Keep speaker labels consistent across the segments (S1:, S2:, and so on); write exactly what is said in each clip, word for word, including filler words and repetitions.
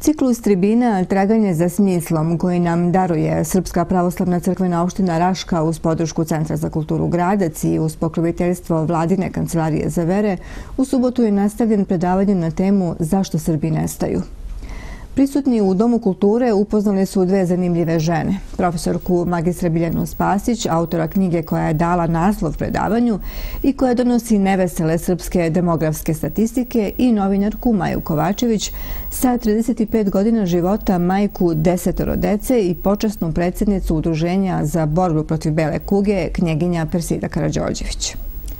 S1: Ciklus tribina Traganje za smislom koji nam daruje Srpska pravoslavna crkvena opština Raška uz podršku Centra za kulturu Gradac i uz pokroviteljstvo Vladine kancelarije za vere, u subotu je nastavljen predavanjem na temu Zašto Srbi nestaju. Prisutni u Domu kulture upoznali su dve zanimljive žene. Profesorku magistra Biljanu Spasić, autora knjige koja je dala naslov predavanju i koja donosi nevesele srpske demografske statistike, i novinarku Maju Kovačević sa trideset pet godina života, majku desetoro dece i počasnu predsjednicu Udruženja za borbu protiv bele kuge, knjeginja Persida Karađorđević.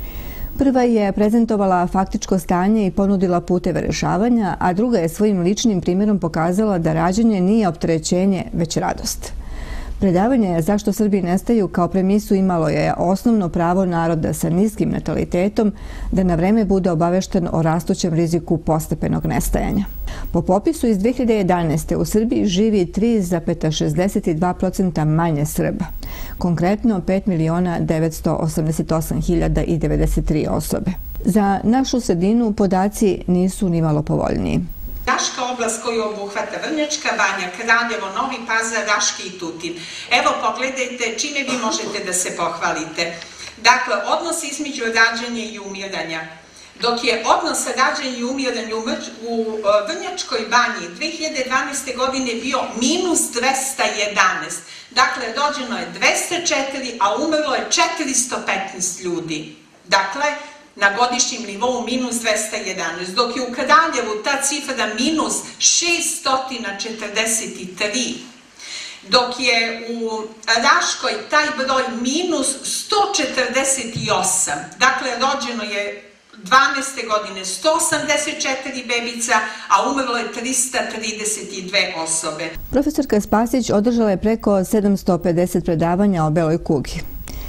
S1: Prva je prezentovala faktičko stanje i ponudila puteve rešavanja, a druga je svojim ličnim primjerom pokazala da rađanje nije opterećenje, već radost. Predavanje Zašto Srbi nestaju kao premisu imalo je osnovno pravo naroda sa niskim natalitetom da na vreme bude obavešten o rastućem riziku postepenog nestajanja. Po popisu iz dve hiljade jedanaeste. u Srbiji živi tri zarez šezdeset dva posto manje Srba, konkretno pet miliona devetsto osamdeset osam hiljada devedeset tri osobe. Za našu sredinu podaci nisu nimalo povoljniji.
S2: Raška oblast koju obuhvata Vrnjačka Banja, Kraljevo, Novi Pazar, Raški i Tutin. Evo pogledajte čime vi možete da se pohvalite. Dakle, odnos između rađanja i umiranja. Dok je odnos rađanja i umiranja u Vrnjačkoj Banji dve hiljade dvanaeste. godine bio minus dvesta jedanaest. Dakle, rođeno je dvesta četiri, a umrlo je četiristo petnaest ljudi. Dakle, na godišnjem nivou minus dvesta jedanaest, dok je u Kraljevu ta cifra minus šeststo četrdeset tri, dok je u Raškoj taj broj minus sto četrdeset osam. Dakle, rođeno je dvanaeste. godine sto osamdeset četiri bebica, a umrlo je trista trideset dve osobe.
S1: Profesorka Spasić održala je preko sedamsto pedeset predavanja o beloj kugi.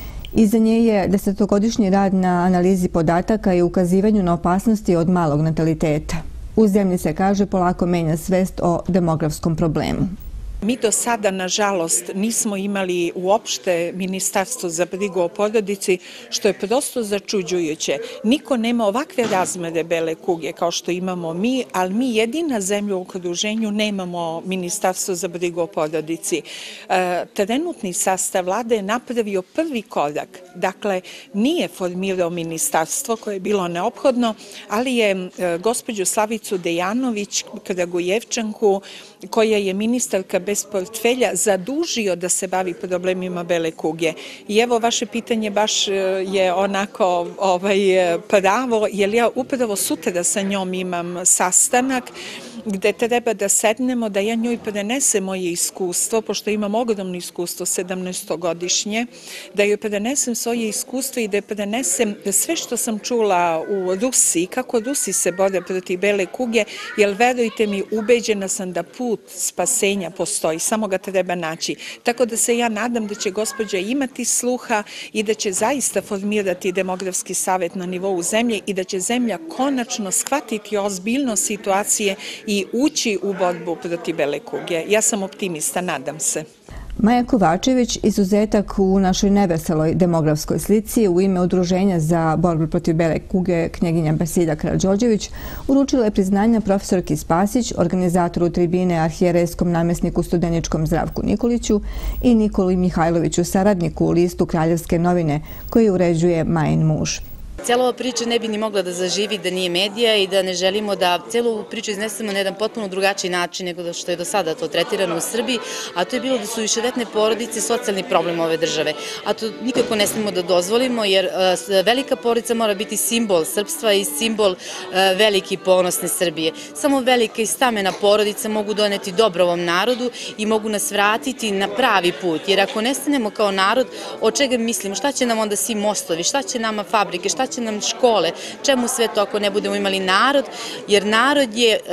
S1: Iza nje je desetogodišnji rad na analizi podataka i ukazivanju na opasnosti od malog nataliteta. U zemlji se, kaže, polako menja svest o demografskom problemu.
S3: Mi do sada, nažalost, nismo imali uopšte Ministarstvo za brigu o porodici, što je prosto začuđujuće. Niko nema ovakve razmere bele kuge kao što imamo mi, ali mi jedina zemlja u okruženju nemamo Ministarstvo za brigu o porodici. E, trenutni sastav vlade je napravio prvi korak. Dakle, nije formirao ministarstvo koje je bilo neophodno, ali je e, gospođu Slavicu Dejanović, Kragujevčanku, koja je ministarka bez portfelja, zadužio da se bavi problemima bele kuge. I evo, vaše pitanje baš je onako ovaj, pravo, jer ja upravo sutra sa njom imam sastanak gde treba da sednemo, da ja njoj prenesem moje iskustvo, pošto imam ogromno iskustvo, sedamnaestogodišnje, da joj prenesem svoje iskustvo i da joj prenesem sve što sam čula u Rusiji, kako Rusi se bore protiv bele kuge, jer verujte mi, ubeđena sam da put spasenja postoji, samo ga treba naći. Tako da se ja nadam da će gospođa imati sluha i da će zaista formirati demografski savjet na nivou zemlje i da će zemlja konačno shvatiti ozbiljnost situacije i ući u borbu protiv bele kuge. Ja sam optimista, nadam se.
S1: Maja Kovačević, izuzetak u našoj neveseloj demografskoj slici, u ime Udruženja za borbu protiv bele kuge, knjeginja Persida Karađorđević, uručila je priznanja profesorki Spasić, organizatoru tribine, arhijerejskom namjesniku Studeničkom Zdravku Nikoliću i Nikoli Mihajloviću, saradniku u listu Kraljevske novine, koji uređuje Majin muž.
S4: Cijela ova priča ne bi ni mogla da zaživi da nije medija i da ne želimo da cijelu ovu priču iznesemo na jedan potpuno drugačiji način nego što je do sada to tretirano u Srbiji, a to je bilo da su višedetne porodice socijalni problem ove države. A to nikako ne smemo da dozvolimo, jer velika porodica mora biti simbol srpstva i simbol velike i ponosne Srbije. Samo velika i stamena porodica mogu doneti dobro ovom narodu i mogu nas vratiti na pravi put, jer ako nestanemo kao narod, od čega mislimo, šta će nam onda svi mostovi, šta će nama fabrike, šta će nam škole, čemu sve to ako ne budemo imali narod, jer narod je e,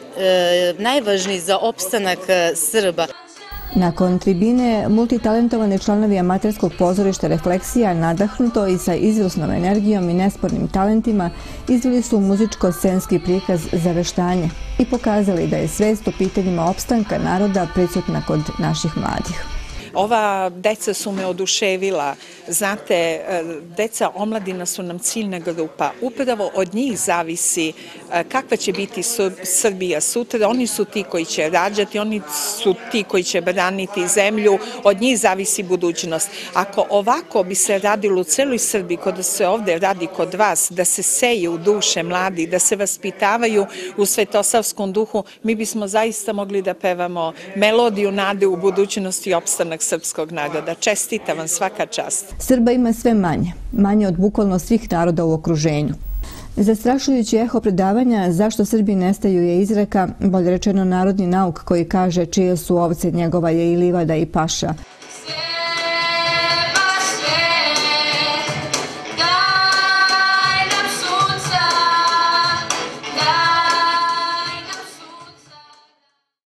S4: e, najvažniji za opstanak Srba.
S1: Nakon tribine, multitalentovani članovi amaterskog pozorišta Refleksija, nadahnuto i sa izvrsnom energijom i nespornim talentima, izveli su muzičko-scenski prikaz Zaveštanje i pokazali da je svest o pitanjima opstanka naroda prisutna kod naših mladih.
S3: Ova deca su me oduševila. Znate, deca omladina su nam ciljna grupa. Upravo od njih zavisi kakva će biti Srbija sutra. Oni su ti koji će rađati, oni su ti koji će braniti zemlju, od njih zavisi budućnost. Ako ovako bi se radilo u celoj Srbiji, kod da se ovde radi kod vas, da se seju u duše mladi, da se vaspitavaju u svetosavskom duhu, mi bismo zaista mogli da pevamo melodiju nade u budućnosti i opstanak srpskog naroda. Čestitam vam, svaka čast.
S1: Srba ima sve manje, manje od bukvalno svih naroda u okruženju. Zastrašujući eho predavanja Zašto Srbi nestaju je izreka, bolje rečeno narodni nauk koji kaže čije su ovce, njegova je i livada i paša.